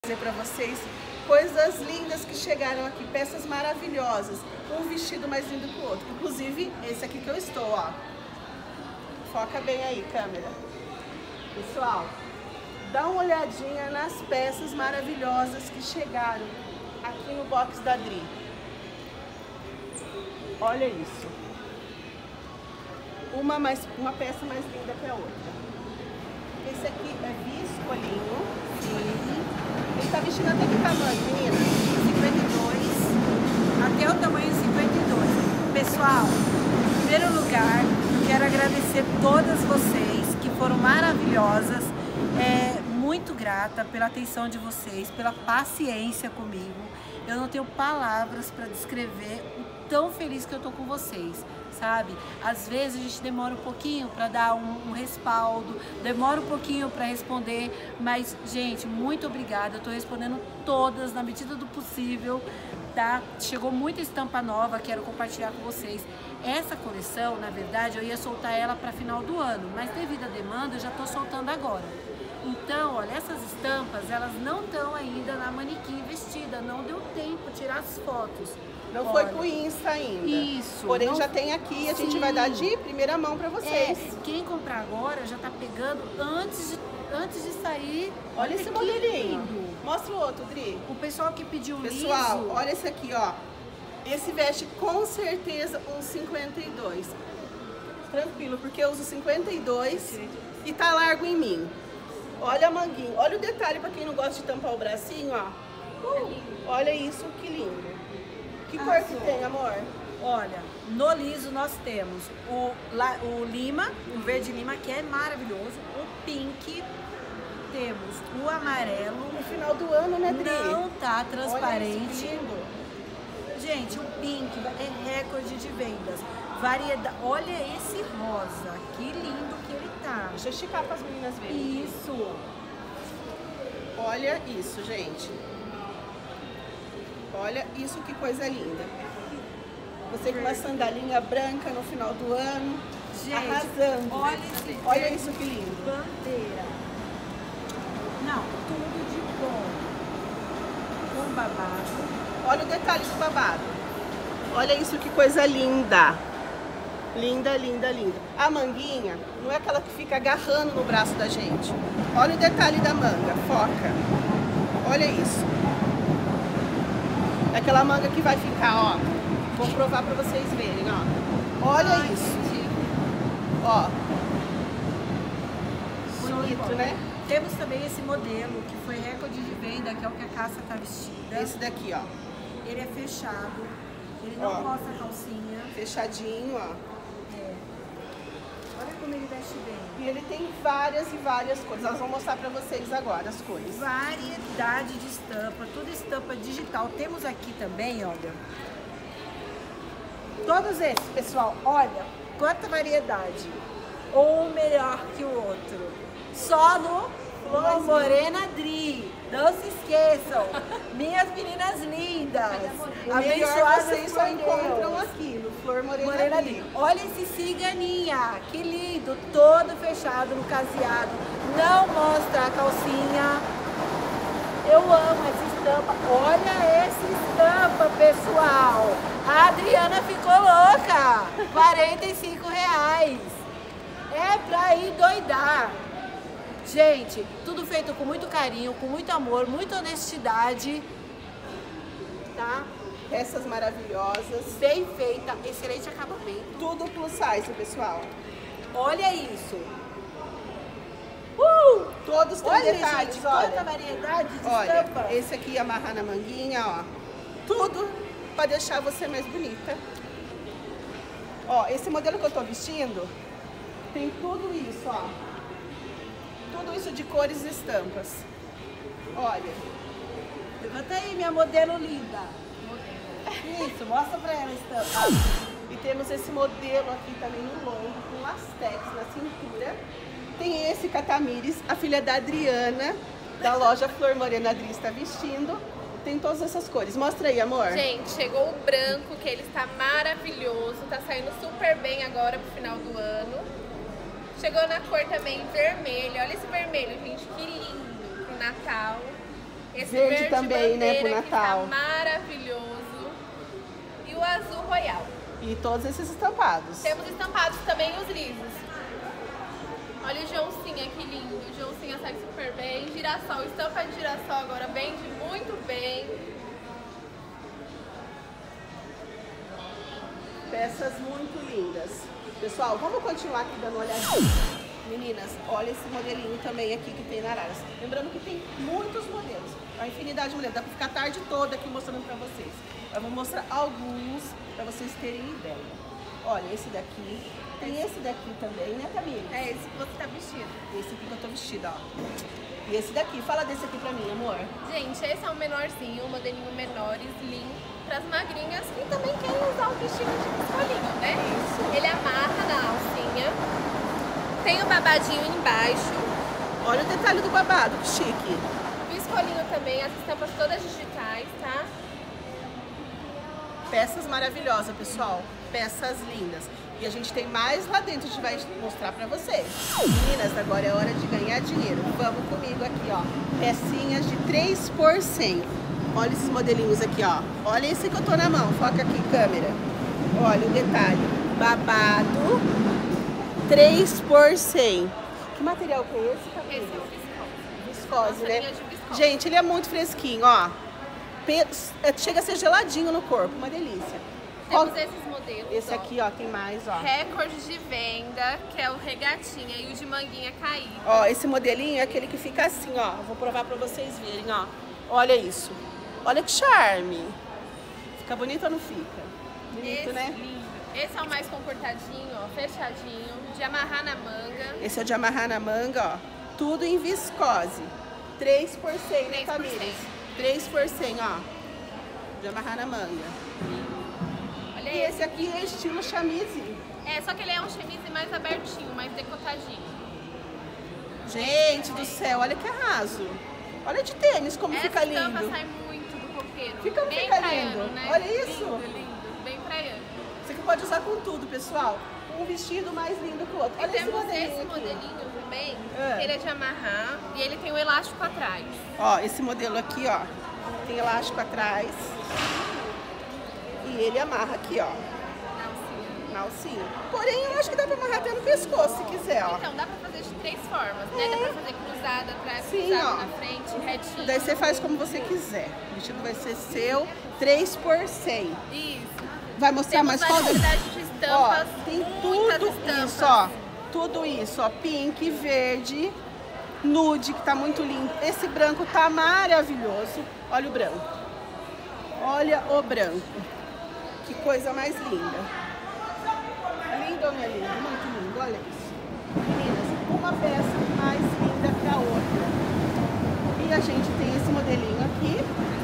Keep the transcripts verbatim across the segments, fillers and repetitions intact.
Dizer para vocês coisas lindas que chegaram aqui, peças maravilhosas, um vestido mais lindo que o outro, inclusive esse aqui que eu estou, ó. Foca bem aí, câmera. Pessoal, dá uma olhadinha nas peças maravilhosas que chegaram aqui no box da Dri. Olha isso. Uma, mais, uma peça mais linda que a outra. Esse aqui é viscolinho. Sim. Ele tá vestindo até que tamanho, menina? cinquenta e dois. Até o tamanho cinquenta e dois. Pessoal, em primeiro lugar, quero agradecer todas vocês que foram maravilhosas. É, muito grata pela atenção de vocês, pela paciência comigo. Eu não tenho palavras para descrever o tão feliz que eu tô com vocês, sabe? Às vezes a gente demora um pouquinho para dar um, um respaldo, demora um pouquinho para responder, mas, gente, muito obrigada. Eu tô respondendo todas na medida do possível, tá? Chegou muita estampa nova, quero compartilhar com vocês. Essa coleção, na verdade, eu ia soltar ela para final do ano, mas devido à demanda eu já tô soltando agora. Então, olha, essas estampas, elas não estão ainda na manequim vestida, não deu tempo de tirar as fotos. Não olha, foi pro Insta ainda. Isso. Porém, não... já tem aqui, a gente Sim. vai dar de primeira mão pra vocês. É, quem comprar agora já tá pegando antes de, antes de sair. Olha, olha esse modelinho. Lindo. Mostra o outro, Dri. O pessoal que pediu Pessoal, liso... olha esse aqui, ó. Esse veste com certeza um cinquenta e dois. Tranquilo, porque eu uso cinquenta e dois e tá largo em mim. Olha a manguinha, olha o detalhe pra quem não gosta de tampar o bracinho, ó. Uh, olha isso, que lindo. Que cor que tem, amor? Olha, no liso nós temos o, o lima, o verde lima, que é maravilhoso, o pink, temos o amarelo. No final do ano, né, Dri? Não tá transparente. Olha lindo. Gente, o pink é recorde de vendas. Variedade. Olha esse rosa, que lindo que ele tá. Deixa eu esticar para as meninas verem. Isso. Olha isso, gente. Olha isso, que coisa linda. Você com uma sandalinha branca no final do ano, gente, arrasando. Olha, esse olha isso, que lindo. Bandeira. Não, tudo de bom. Com babado. Olha o detalhe do babado. Olha isso, que coisa linda. Linda, linda, linda. A manguinha não é aquela que fica agarrando no braço da gente. Olha o detalhe da manga, foca. Olha isso. É aquela manga que vai ficar, ó. Vou provar pra vocês verem, ó. Olha Ai, isso. Ó. Bonito, né? Temos também esse modelo que foi recorde de venda, que é o que a Cássia tá vestida. Esse daqui, ó. Ele é fechado. Ele não ó. mostra a calcinha. Fechadinho, ó. É. Olha como ele veste bem. E ele tem várias e várias cores. Nós vamos mostrar pra vocês agora as cores. Variedade de estampa, tudo estampa digital. Temos aqui também, olha. Todos esses, pessoal, olha quanta variedade. Um melhor que o outro. Só no Flor Morena Dri. Não se esqueçam. Minhas meninas lindas. O melhor vocês só encontram aqui no Flor Morena, Morena Dri. Olha esse ciganinha. Que lindo. Todo fechado no caseado. Não mostra a calcinha. Eu amo essa estampa. Olha essa estampa, pessoal. A Adriana ficou louca. quarenta e cinco reais. É pra ir doidar. Gente, tudo feito com muito carinho, com muito amor, muita honestidade, tá? Peças maravilhosas. Bem feita, excelente acabamento. Tudo plus size, pessoal. Olha isso. Uh! Todos têm olha, detalhes, gente, olha. quanta variedade de olha, estampa. Esse aqui amarrar na manguinha, ó. Tudo para deixar você mais bonita. Ó, esse modelo que eu tô vestindo tem tudo isso, ó. Tudo isso de cores e estampas. Olha. Levanta aí, minha modelo linda. Isso, mostra pra ela a estampa. E temos esse modelo aqui também no longo, com lastex na cintura. Tem esse catamires, a filha da Adriana, da loja Flor Morena Dri, está vestindo. Tem todas essas cores. Mostra aí, amor. Gente, chegou o branco, que ele está maravilhoso. Tá saindo super bem agora pro final do ano. Chegou na cor também vermelha. Olha esse vermelho, gente, que lindo pro Natal. Esse verde, verde também, né, pro bandeira que Natal. tá maravilhoso. E o azul royal. E todos esses estampados. Temos estampados também os lisos. Olha o Joãozinha, que lindo. O Joãozinha sai super bem. Girassol, estampa de girassol agora vende muito bem. Peças muito lindas. Pessoal, vamos continuar aqui dando uma olhadinha. Meninas, olha esse modelinho também aqui que tem na Araras. Lembrando que tem muitos modelos, a infinidade de modelos. Dá pra ficar a tarde toda aqui mostrando pra vocês. Eu vou mostrar alguns pra vocês terem ideia. Olha, esse daqui. Tem esse daqui também, né, Tamires? É esse que você tá vestido. Esse aqui que eu tô vestida, ó. E esse daqui. Fala desse aqui pra mim, amor. Gente, esse é um menorzinho, um modelinho menor, slim, pras magrinhas que também querem usar o vestido de biscolinho, né? Isso. Ele amarra na alcinha. Tem o babadinho embaixo. Olha o detalhe do babado, que chique. Biscolinho também, as estampas todas digitais, tá? Peças maravilhosas, pessoal. Peças lindas. E a gente tem mais lá dentro, a gente vai mostrar pra vocês. Meninas, agora é hora de ganhar dinheiro. Vamos comigo aqui, ó. Pecinhas de três por cem. Olha esses modelinhos aqui, ó. Olha esse que eu tô na mão. Foca aqui, câmera. Olha o detalhe. Babado. três por cem. Que material que é esse, Camila? Esse é o viscose. Viscose, Nossa né? linha de viscose. Gente, ele é muito fresquinho, ó. Pe- Chega a ser geladinho no corpo, uma delícia. Temos Qual- esses modelos. Esse ó. aqui, ó, tem mais, ó. Recorde de venda, que é o regatinha e o de manguinha caída. Ó, esse modelinho é aquele que fica assim, ó. Vou provar pra vocês verem, ó. Olha isso. Olha que charme. Fica bonito ou não fica? Bonito, Esse, né? lindo. Esse é o mais comportadinho, ó, fechadinho, de amarrar na manga. Esse é o de amarrar na manga, ó. Tudo em viscose. três por cem, né, três por cem. Tamires? três por cem, ó. De amarrar na manga. Olha E esse. esse aqui é estilo chamise. É, só que ele é um chemise mais abertinho, mais decotadinho. Gente do céu, olha que arraso. Olha de tênis como Essa fica estampa lindo. sai muito do coqueiro. Fica- bem fica praiano, lindo. né? Olha isso. Lindo, lindo. Bem praiano. Você que pode usar com tudo, pessoal. Um vestido mais lindo que o outro. E Olha esse temos modelinho esse aqui. modelinho também, É. que ele é de amarrar e ele tem o elástico atrás. Ó, esse modelo aqui, ó, tem elástico atrás. E ele amarra aqui, ó, Na alcinha. na alcinha. Porém, eu acho que dá pra amarrar até no pescoço, se quiser, ó. Então, dá pra fazer de três formas, né? Dá pra fazer cruzada atrás, Sim, cruzada ó. na frente, retinho. Daí você faz como você quiser. O vestido vai ser seu, três por cem. Isso. Vai mostrar Temos mais qual? variedade de Ó, estampas, tem muitas tudo estampas. isso, ó. Tudo isso, ó. Pink, verde, nude, que tá muito lindo. Esse branco tá maravilhoso. Olha o branco. Olha o branco. Que coisa mais linda. Lindo ou não é lindo? Muito lindo, olha isso. Meninas, uma peça mais linda que a outra. E a gente tem esse modelinho aqui.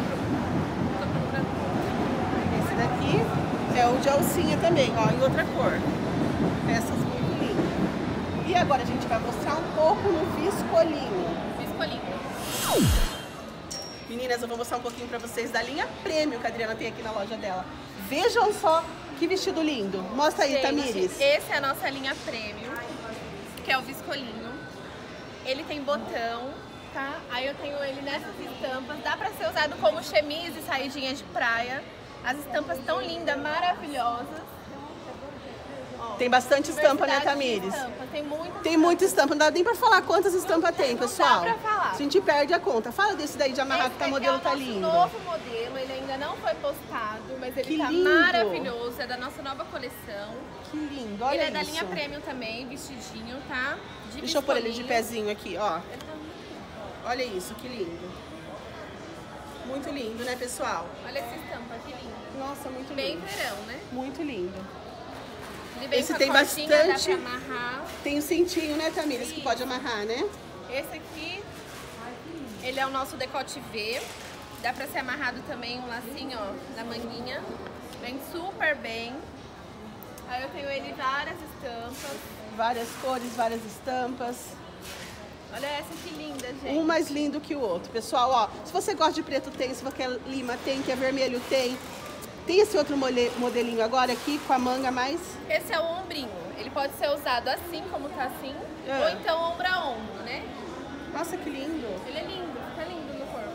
Esse daqui é o de alcinha também, ó, em outra cor. Peças muito lindas. E agora a gente vai mostrar um pouco no viscolinho. Viscolinho. Meninas, eu vou mostrar um pouquinho pra vocês da linha Prêmio que a Adriana tem aqui na loja dela. Vejam só que vestido lindo. Mostra aí, Gente, Tamires. esse é a nossa linha Premium, que é o viscolinho. Ele tem botão, tá? Aí eu tenho ele nessas estampas. Dá pra ser usado como chemise, saidinha de praia. As estampas tão lindas, maravilhosas. Ó, Tem bastante estampa, né, diversidade de Tamires? estampas, Tem muita Tem muita estampa, não dá nem pra falar quantas estampas tem, não dá pessoal. pra falar. A gente perde a conta. Fala desse daí de amarrar que tá Esse modelo aqui é tá o nosso lindo. novo modelo, ele ainda não foi postado, mas ele Que tá lindo. maravilhoso, é da nossa nova coleção. Que lindo, olha ele é isso. da linha Premium também, vestidinho, tá? De Deixa eu pôr ele de viscolinho. pezinho aqui, ó. Ele tá muito lindo. Olha isso, que lindo. Muito lindo, né, pessoal? Olha essa estampa, que lindo. Nossa, muito Bem lindo. verão, né? Muito lindo. Ele vem Esse com a tem cordinha, bastante- dá pra amarrar. Tem o cintinho, né, Tamires, que Isso. pode amarrar, né? Esse aqui, ele é o nosso decote V. Dá pra ser amarrado também um lacinho, ó, na manguinha. Vem super bem. Aí eu tenho ele várias estampas. Várias cores, várias estampas. Olha essa que linda, gente. Um mais lindo que o outro. Pessoal, ó, se você gosta de preto tem, se você quer lima tem, quer vermelho tem. Tem esse outro mole- modelinho agora aqui com a manga mais... Esse é o ombrinho. Ele pode ser usado assim, como tá assim, É. ou então ombro a ombro, né? Nossa, que lindo. Ele é lindo, fica lindo no corpo.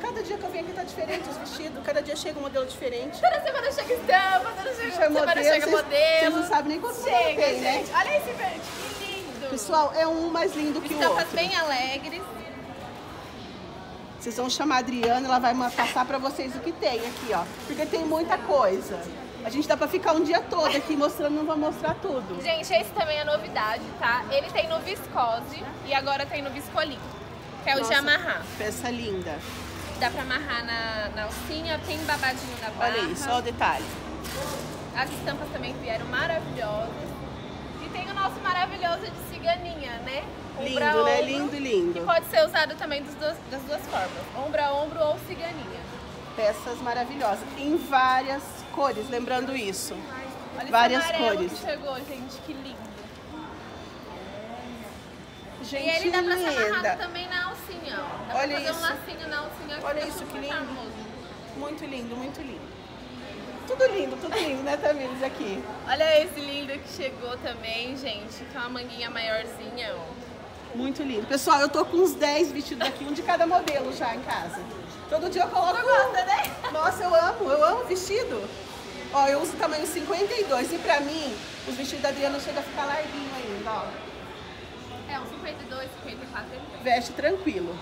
cada dia que eu venho aqui tá diferente os vestidos, cada dia chega um modelo diferente. Toda semana chega estampa, toda semana chega modelo. Vocês, vocês não sabem nem quanto chega, tem, gente. né? Olha esse verde, que lindo. Pessoal, é um mais lindo que o outro. Estampas bem alegres. Vocês vão chamar a Adriana, ela vai passar pra vocês o que tem aqui, ó. Porque tem muita coisa. A gente dá pra ficar um dia todo aqui mostrando, não vai mostrar tudo. Gente, esse também é novidade, tá? Ele tem no viscose e agora tem no viscolinho, que é o Nossa, de amarrar. Peça linda. Dá pra amarrar na, na alcinha, tem babadinho na barra. Olha isso, olha o detalhe. As estampas também vieram maravilhosas. E tem o nosso maravilhoso de ciganinha, né? Lindo, ombro, né? Lindo, lindo. Que pode ser usado também dos dois, das duas formas, ombro a ombro ou ciganinha. Peças maravilhosas, em várias cores, lembrando isso. Olha várias esse cores. Que chegou, gente, que lindo. Gente, e ele dá pra ser linda. amarrado também na alcinha, ó. Dá Olha pra fazer isso. um lacinho na alcinha. Olha que isso, que lindo. famoso. Muito lindo, muito lindo. Tudo lindo, tudo lindo, né, Tamires, aqui. Olha esse lindo que chegou também, gente, com uma manguinha maiorzinha, ó. Muito lindo. Pessoal, eu tô com uns dez vestidos aqui, um de cada modelo já em casa. Todo dia eu coloco... Você gosta, né? Nossa, eu amo, eu amo vestido. Ó, eu uso o tamanho cinquenta e dois e pra mim, os vestidos da Adriana chegam a ficar larguinho ainda, ó. É, um cinquenta e dois, cinquenta e quatro. Veste tranquilo.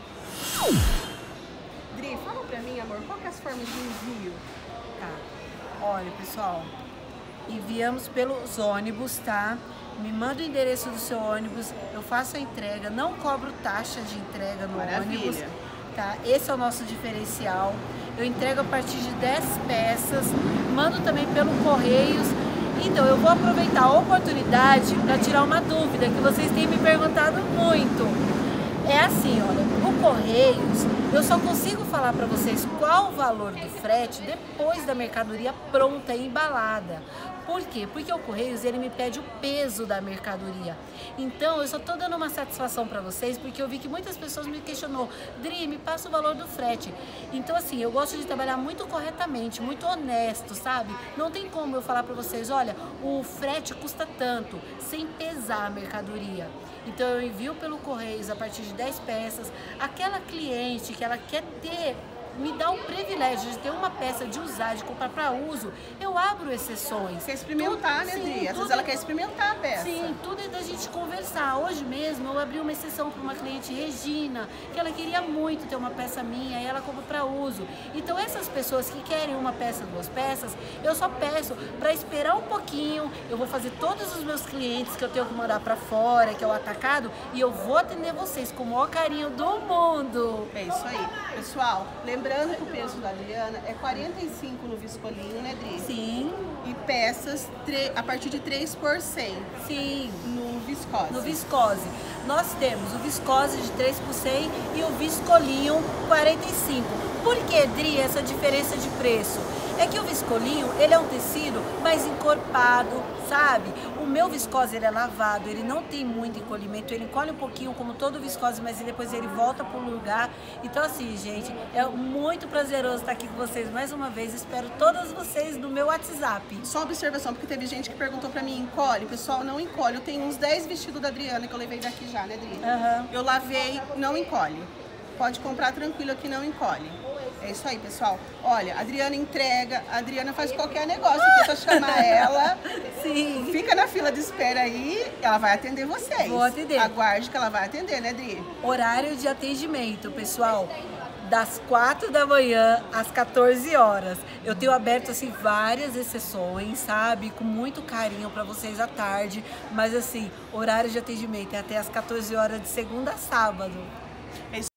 Dri, fala pra mim, amor, qual que é as formas de envio? Tá. Olha, pessoal, enviamos pelos ônibus, tá? Me manda o endereço do seu ônibus, eu faço a entrega, não cobro taxa de entrega no Maravilha. ônibus, tá? Esse é o nosso diferencial. Eu entrego a partir de dez peças, mando também pelo Correios. Então, eu vou aproveitar a oportunidade para tirar uma dúvida que vocês têm me perguntado muito. É assim, olha, o Correios, eu só consigo falar para vocês qual o valor do frete depois da mercadoria pronta e embalada. Por quê? Porque o Correios, ele me pede o peso da mercadoria. Então, eu só tô dando uma satisfação para vocês, porque eu vi que muitas pessoas me questionou, Dri, me passa o valor do frete. Então, assim, eu gosto de trabalhar muito corretamente, muito honesto, sabe? Não tem como eu falar para vocês, olha, o frete custa tanto, sem pesar a mercadoria. Então, eu envio pelo Correios a partir de dez peças. Aquela cliente que ela quer ter, me dá o privilégio de ter uma peça de usar, de comprar para uso, eu abro exceções. Quer experimentar, tudo, né, sim, Dri? Às vezes tudo, ela quer experimentar a peça. Sim, tudo é da gente conversar. Hoje mesmo eu abri uma exceção para uma cliente, Regina, que ela queria muito ter uma peça minha e ela compra para uso. Então essas pessoas que querem uma peça, duas peças, eu só peço para esperar um pouquinho. Eu vou fazer todos os meus clientes que eu tenho que mandar para fora, que é o atacado, e eu vou atender vocês com o maior carinho do mundo. É isso aí. Pessoal, lembrando que o preço da Adriana é quarenta e cinco no viscolinho, né, Dri? Sim. E peças a partir de três por cem. Sim. No viscose. No viscose. Nós temos o viscose de três por cem e o viscolinho quarenta e cinco. Por que, Dri, essa diferença de preço? É que o viscolinho, ele é um tecido mais encorpado, sabe? O meu viscose, ele é lavado, ele não tem muito encolhimento, ele encolhe um pouquinho como todo viscose, mas depois ele volta para o lugar. Então assim, gente, é muito prazeroso estar aqui com vocês mais uma vez. Espero todas vocês no meu WhatsApp. Só uma observação, porque teve gente que perguntou pra mim, encolhe? Pessoal, não encolhe. Eu tenho uns dez vestidos da Adriana que eu levei daqui já, né, Adri? Uhum. Eu lavei, não encolhe. Pode comprar tranquilo que não encolhe. É isso aí, pessoal. Olha, a Adriana entrega, a Adriana faz qualquer negócio, é só chamar ela. Sim. Fica na fila de espera aí, ela vai atender vocês. Vou atender. Aguarde que ela vai atender, né, Adri? Horário de atendimento, pessoal, das quatro da manhã às quatorze horas. Eu tenho aberto, assim, várias exceções, sabe? Com muito carinho para vocês à tarde. Mas, assim, horário de atendimento é até às quatorze horas de segunda a sábado. É isso.